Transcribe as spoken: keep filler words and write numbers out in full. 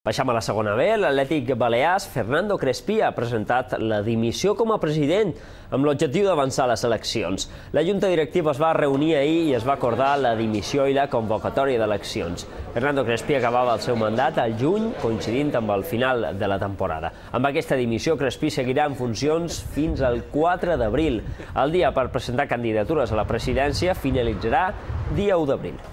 Baixem a la segona B. L'Atlètic Balears, Fernando Crespí, ha presentat la dimissió com a president amb l'objectiu d'avançar les eleccions. La Junta Directiva es va reunir ahir i es va acordar la dimissió i la convocatòria d'eleccions. Fernando Crespí acabava el seu mandat al juny, coincidint amb el final de la temporada. Amb aquesta dimissió, Crespí seguirà en funcions fins al quatre d'abril. El dia per presentar candidatures a la presidència finalitzarà dia u d'abril.